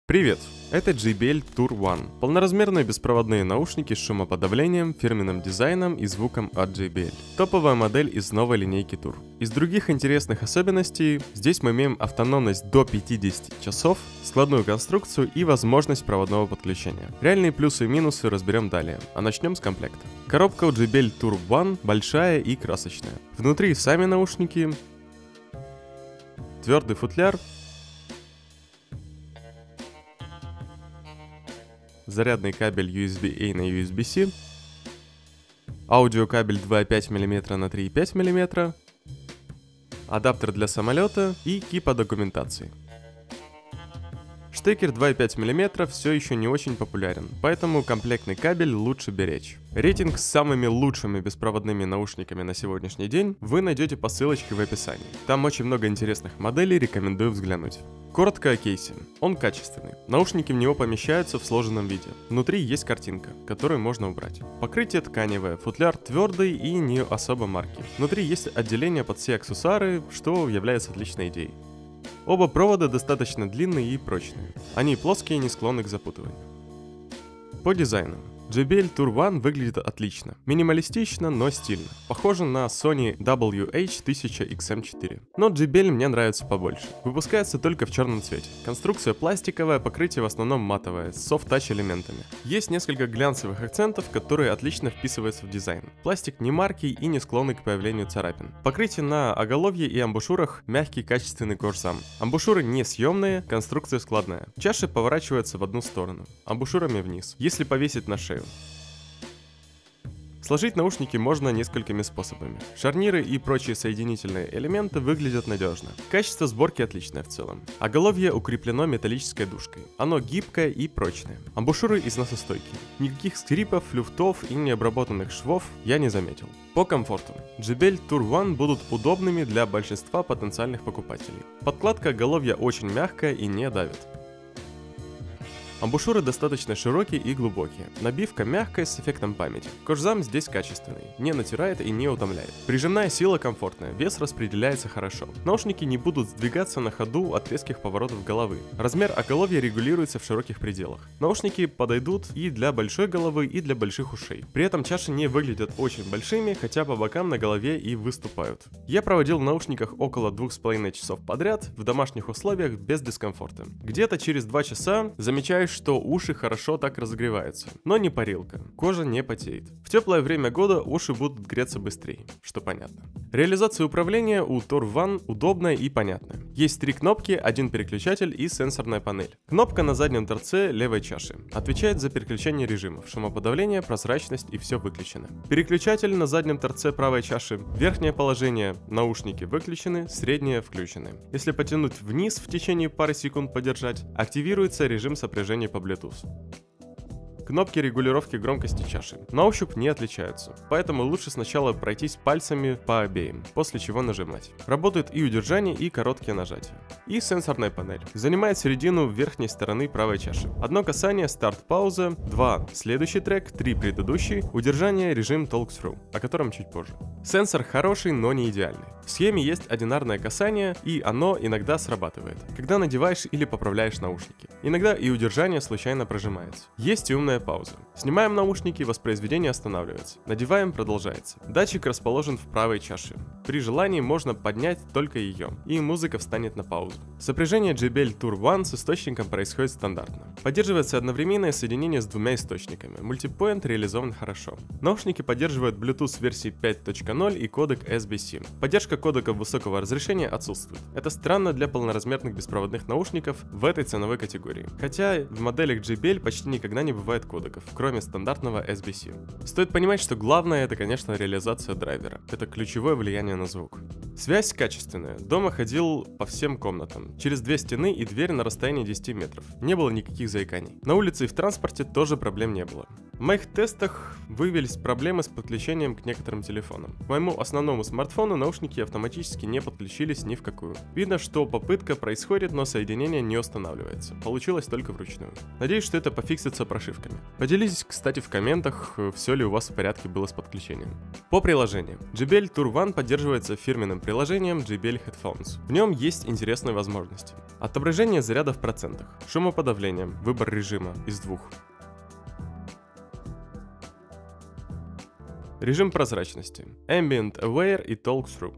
Привет! Это JBL Tour One. Полноразмерные беспроводные наушники с шумоподавлением, фирменным дизайном и звуком от JBL. Топовая модель из новой линейки Tour. Из других интересных особенностей, здесь мы имеем автономность до 50 часов, складную конструкцию и возможность проводного подключения. Реальные плюсы и минусы разберем далее, а начнем с комплекта. Коробка у JBL Tour One большая и красочная. Внутри сами наушники, твердый футляр, зарядный кабель USB-A на USB-C, аудиокабель 2,5 мм на 3,5 мм, адаптер для самолета и кипа документации. Штекер 2,5 мм все еще не очень популярен, поэтому комплектный кабель лучше беречь. Рейтинг с самыми лучшими беспроводными наушниками на сегодняшний день вы найдете по ссылочке в описании. Там очень много интересных моделей, рекомендую взглянуть. Коротко о кейсе. Он качественный. Наушники в него помещаются в сложенном виде. Внутри есть картинка, которую можно убрать. Покрытие тканевое, футляр твердый и не особо марки. Внутри есть отделение под все аксессуары, что является отличной идеей. Оба провода достаточно длинные и прочные. Они плоские и не склонны к запутыванию. По дизайну. JBL Tour One выглядит отлично. Минималистично, но стильно. Похоже на Sony WH-1000XM4. Но JBL мне нравится побольше. Выпускается только в черном цвете. Конструкция пластиковая, покрытие в основном матовое, с soft-touch элементами. Есть несколько глянцевых акцентов, которые отлично вписываются в дизайн. Пластик не маркий и не склонный к появлению царапин. Покрытие на оголовье и амбушюрах мягкий качественный кожзам. Амбушюры не съемные, конструкция складная. Чаши поворачиваются в одну сторону, амбушюрами вниз. Если повесить на шею. Сложить наушники можно несколькими способами. Шарниры и прочие соединительные элементы выглядят надежно. Качество сборки отличное в целом. Оголовье укреплено металлической дужкой. Оно гибкое и прочное. Амбушюры износостойкие. Никаких скрипов, люфтов и необработанных швов я не заметил. По комфорту. JBL Tour One будут удобными для большинства потенциальных покупателей. Подкладка оголовья очень мягкая и не давит. Амбушюры достаточно широкие и глубокие. Набивка мягкая с эффектом памяти. Кожзам здесь качественный, не натирает и не утомляет. Прижимная сила комфортная, вес распределяется хорошо. Наушники не будут сдвигаться на ходу от резких поворотов головы. Размер оголовья регулируется в широких пределах. Наушники подойдут и для большой головы, и для больших ушей. При этом чаши не выглядят очень большими, хотя по бокам на голове и выступают. Я проводил в наушниках около 2,5 часов подряд, в домашних условиях без дискомфорта. Где-то через 2 часа замечаешь, что уши хорошо так разогреваются, но не парилка, кожа не потеет. В теплое время года уши будут греться быстрее, что понятно. Реализация управления у Tour One удобная и понятная. Есть 3 кнопки, 1 переключатель и сенсорная панель. Кнопка на заднем торце левой чаши отвечает за переключение режимов, шумоподавление, прозрачность и все выключено. Переключатель на заднем торце правой чаши. Верхнее положение наушники выключены, среднее включены. Если потянуть вниз в течение пары секунд подержать, активируется режим сопряжения по Bluetooth. Кнопки регулировки громкости чаши на ощупь не отличаются, поэтому лучше сначала пройтись пальцами по обеим, после чего нажимать. Работает и удержание, и короткие нажатия. И сенсорная панель. Занимает середину верхней стороны правой чаши. Одно касание, старт-пауза, 2 следующий трек, 3 предыдущий, удержание, режим talk-through, о котором чуть позже. Сенсор хороший, но не идеальный. В схеме есть одинарное касание, и оно иногда срабатывает, когда надеваешь или поправляешь наушники. Иногда и удержание случайно прожимается. Есть и умная пауза. Снимаем наушники, воспроизведение останавливается. Надеваем, продолжается. Датчик расположен в правой чаше. При желании можно поднять только ее, и музыка встанет на паузу. Сопряжение JBL Tour One с источником происходит стандартно. Поддерживается одновременное соединение с 2 источниками. Мультипоинт реализован хорошо. Наушники поддерживают Bluetooth версии 5.0 и кодек SBC. Поддержка кодеков высокого разрешения отсутствует. Это странно для полноразмерных беспроводных наушников в этой ценовой категории. Хотя в моделях JBL почти никогда не бывает кодеков, кроме стандартного SBC. Стоит понимать, что главное это, конечно, реализация драйвера. Это ключевое влияние на звук. Связь качественная. Дома ходил по всем комнатам. Через 2 стены и дверь на расстоянии 10 метров. Не было никаких заиканий. На улице и в транспорте тоже проблем не было. В моих тестах выявились проблемы с подключением к некоторым телефонам. К моему основному смартфону наушники автоматически не подключились ни в какую. Видно, что попытка происходит, но соединение не устанавливается. Получилось только вручную. Надеюсь, что это пофиксится прошивками. Поделитесь, кстати, в комментах, все ли у вас в порядке было с подключением. По приложениям. JBL Tour One поддерживается фирменным приложением JBL Headphones. В нем есть интересные возможности. Отображение заряда в процентах, шумоподавление, выбор режима из двух. Режим прозрачности, Ambient Aware и Talk Through.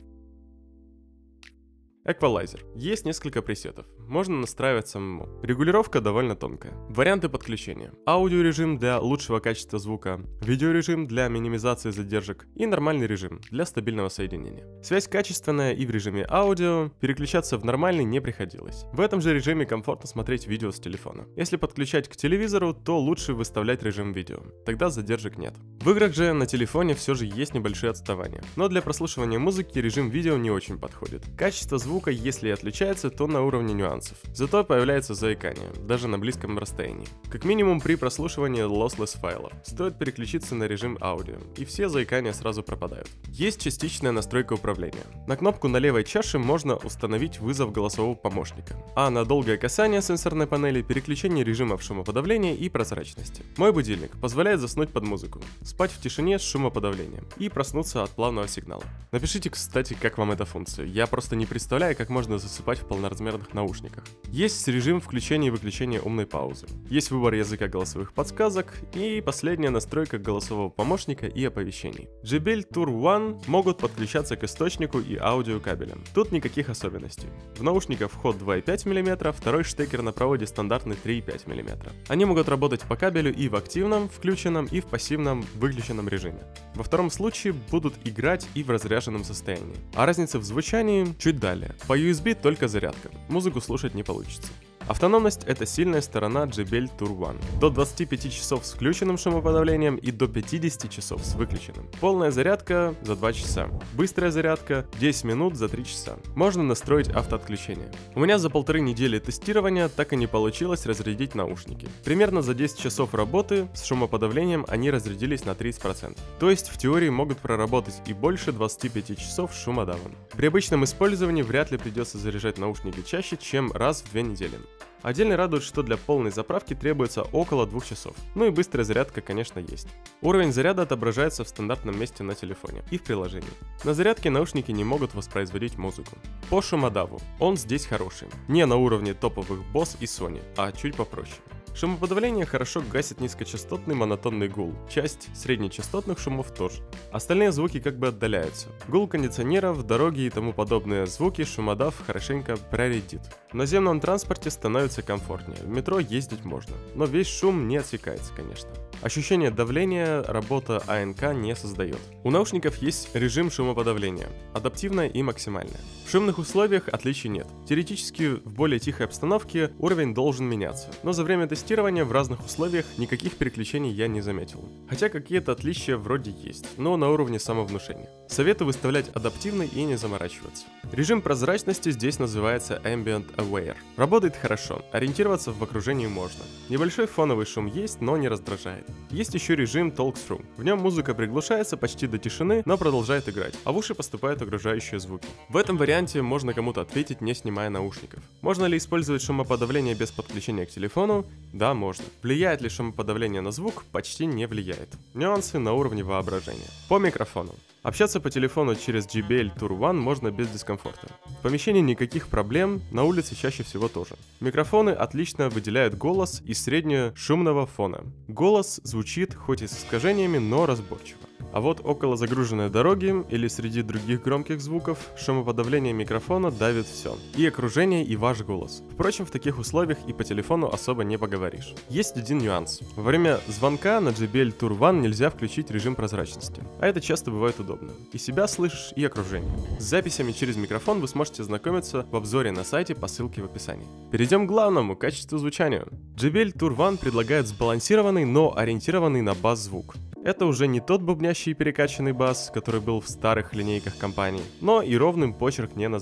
Эквалайзер. Есть несколько пресетов. Можно настраивать самому. Регулировка довольно тонкая. Варианты подключения. Аудиорежим для лучшего качества звука, видеорежим для минимизации задержек и нормальный режим для стабильного соединения. Связь качественная и в режиме аудио, переключаться в нормальный не приходилось. В этом же режиме комфортно смотреть видео с телефона. Если подключать к телевизору, то лучше выставлять режим видео. Тогда задержек нет. В играх же на телефоне все же есть небольшие отставания. Но для прослушивания музыки режим видео не очень подходит. Качество звука, если и отличается, то на уровне нюансов. Зато появляется заикание, даже на близком расстоянии. Как минимум при прослушивании lossless файлов. Стоит переключиться на режим аудио, и все заикания сразу пропадают. Есть частичная настройка управления. На кнопку на левой чаше можно установить вызов голосового помощника, а на долгое касание сенсорной панели переключение режимов шумоподавления и прозрачности. Мой будильник позволяет заснуть под музыку, спать в тишине с шумоподавлением и проснуться от плавного сигнала. Напишите, кстати, как вам эта функция. Я просто не представляю, как можно засыпать в полноразмерных наушниках. Есть режим включения и выключения умной паузы. Есть выбор языка голосовых подсказок и последняя настройка голосового помощника и оповещений. JBL Tour One могут подключаться к источнику и аудиокабелям. Тут никаких особенностей. В наушниках вход 2,5 мм, второй штекер на проводе стандартный 3,5 мм. Они могут работать по кабелю и в активном, включенном, и в пассивном, выключенном режиме. Во втором случае будут играть и в разряженном состоянии. А разница в звучании чуть далее. По USB только зарядка. Музыку слушать не получится. Автономность — это сильная сторона JBL Tour One. До 25 часов с включенным шумоподавлением и до 50 часов с выключенным. Полная зарядка за 2 часа. Быстрая зарядка 10 минут за 3 часа. Можно настроить автоотключение. У меня за 1,5 недели тестирования так и не получилось разрядить наушники. Примерно за 10 часов работы с шумоподавлением они разрядились на 30%. То есть в теории могут проработать и больше 25 часов с шумодавом. При обычном использовании вряд ли придется заряжать наушники чаще, чем раз в 2 недели. Отдельно радует, что для полной заправки требуется около 2 часов. Ну и быстрая зарядка, конечно, есть. Уровень заряда отображается в стандартном месте на телефоне и в приложении. На зарядке наушники не могут воспроизводить музыку. По шумодаву. Он здесь хороший. Не на уровне топовых Bose и Sony, а чуть попроще. Шумоподавление хорошо гасит низкочастотный монотонный гул, часть среднечастотных шумов тоже. Остальные звуки как бы отдаляются. Гул кондиционеров, дороги и тому подобные звуки шумодав хорошенько проредит. В наземном транспорте становится комфортнее, в метро ездить можно, но весь шум не отсекается, конечно. Ощущение давления работа АНК не создает. У наушников есть режим шумоподавления, адаптивное и максимальное. В шумных условиях отличий нет. Теоретически в более тихой обстановке уровень должен меняться, но за время тестирования в разных условиях никаких переключений я не заметил. Хотя какие-то отличия вроде есть, но на уровне самовнушения. Советую выставлять адаптивный и не заморачиваться. Режим прозрачности здесь называется Ambient Aware. Работает хорошо, ориентироваться в окружении можно. Небольшой фоновый шум есть, но не раздражает. Есть еще режим Talk Through. В нем музыка приглушается почти до тишины, но продолжает играть, а в уши поступают окружающие звуки. В этом варианте можно кому-то ответить, не снимая наушников. Можно ли использовать шумоподавление без подключения к телефону? Да, можно. Влияет ли шумоподавление на звук? Почти не влияет. Нюансы на уровне воображения. По микрофону. Общаться по телефону через JBL Tour One можно без дискомфорта. В помещении никаких проблем, на улице чаще всего тоже. Микрофоны отлично выделяют голос из среднего шумного фона. Голос звучит хоть и с искажениями, но разборчиво. А вот около загруженной дороги или среди других громких звуков шумоподавление микрофона давит все. И окружение, и ваш голос. Впрочем, в таких условиях и по телефону особо не поговоришь. Есть один нюанс. Во время звонка на JBL Tour One нельзя включить режим прозрачности. А это часто бывает удобно. И себя слышишь, и окружение. С записями через микрофон вы сможете знакомиться в обзоре на сайте по ссылке в описании. Перейдем к главному, качеству звучания. JBL Tour One предлагает сбалансированный, но ориентированный на бас звук. Это уже не тот бубнящий и перекачанный бас, который был в старых линейках компаний, но и ровным почерк не назвать.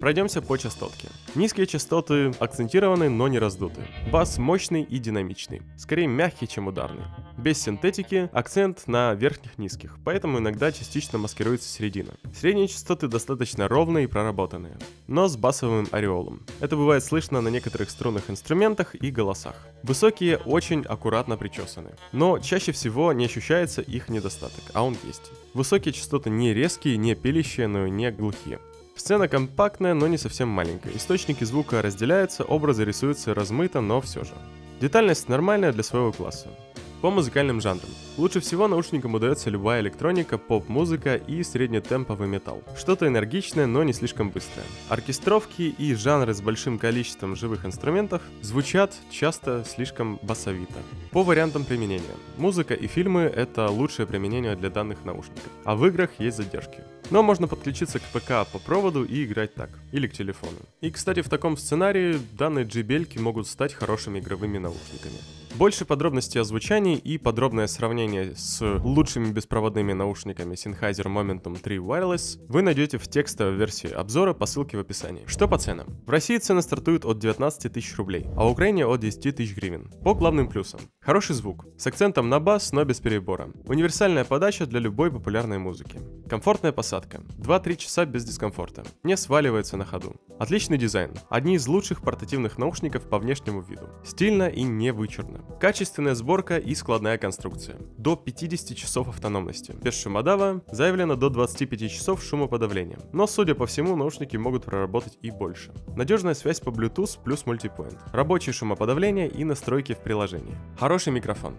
Пройдемся по частотке. Низкие частоты акцентированы, но не раздуты. Бас мощный и динамичный, скорее мягкий, чем ударный. Без синтетики, акцент на верхних низких, поэтому иногда частично маскируется середина. Средние частоты достаточно ровные и проработанные, но с басовым ореолом. Это бывает слышно на некоторых струнных инструментах и голосах. Высокие очень аккуратно причесаны, но чаще всего не ощущается их недостаток, а он есть. Высокие частоты не резкие, не пилящие, но и не глухие. Сцена компактная, но не совсем маленькая. Источники звука разделяются, образы рисуются размыто, но все же. Детальность нормальная для своего класса. По музыкальным жанрам. Лучше всего наушникам удается любая электроника, поп-музыка и среднетемповый металл. Что-то энергичное, но не слишком быстрое. Оркестровки и жанры с большим количеством живых инструментов звучат часто слишком басовито. По вариантам применения. Музыка и фильмы — это лучшее применение для данных наушников, а в играх есть задержки. Но можно подключиться к ПК по проводу и играть так, или к телефону. И, кстати, в таком сценарии данные JBL могут стать хорошими игровыми наушниками. Больше подробностей о звучании и подробное сравнение с лучшими беспроводными наушниками Sennheiser Momentum 3 Wireless вы найдете в текстовой версии обзора по ссылке в описании. Что по ценам? В России цены стартуют от 19 тысяч рублей, а в Украине от 10 тысяч гривен. По главным плюсам. Хороший звук, с акцентом на бас, но без перебора. Универсальная подача для любой популярной музыки. Комфортная посадка. 2-3 часа без дискомфорта. Не сваливается на ходу. Отличный дизайн. Одни из лучших портативных наушников по внешнему виду. Стильно и не вычурно. Качественная сборка и складная конструкция. До 50 часов автономности. Без шумодава заявлено до 25 часов шумоподавления. Но, судя по всему, наушники могут проработать и больше. Надежная связь по Bluetooth плюс мультипоинт. Рабочее шумоподавление и настройки в приложении. Хороший микрофон.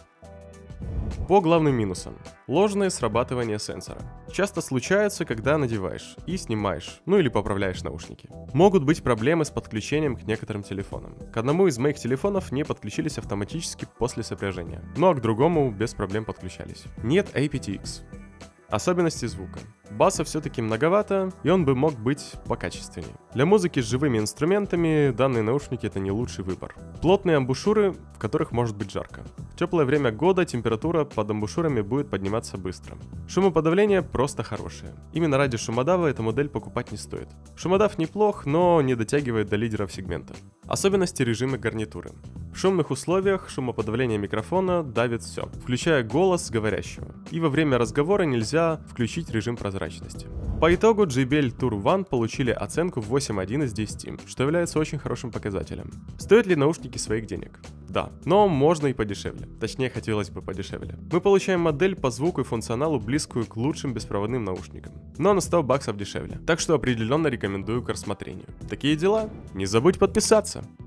По главным минусам. Ложное срабатывание сенсора. Часто случается, когда надеваешь и снимаешь, ну или поправляешь наушники. Могут быть проблемы с подключением к некоторым телефонам. К одному из моих телефонов не подключились автоматически после сопряжения, ну а к другому без проблем подключались. Нет aptX. Особенности звука. Баса все-таки многовато, и он бы мог быть покачественнее. Для музыки с живыми инструментами данные наушники — это не лучший выбор. Плотные амбушюры, в которых может быть жарко. В теплое время года температура под амбушюрами будет подниматься быстро. Шумоподавление просто хорошее. Именно ради шумодава эту модель покупать не стоит. Шумодав неплох, но не дотягивает до лидеров сегмента. Особенности режима гарнитуры. В шумных условиях шумоподавление микрофона давит все, включая голос говорящего. И во время разговора нельзя включить режим прозрачности. По итогу JBL Tour One получили оценку 8,1 из 10, что является очень хорошим показателем. Стоят ли наушники своих денег? Да, но можно и подешевле. Точнее, хотелось бы подешевле. Мы получаем модель по звуку и функционалу близкую к лучшим беспроводным наушникам, но на 100 баксов дешевле. Так что определенно рекомендую к рассмотрению. Такие дела. Не забудь подписаться!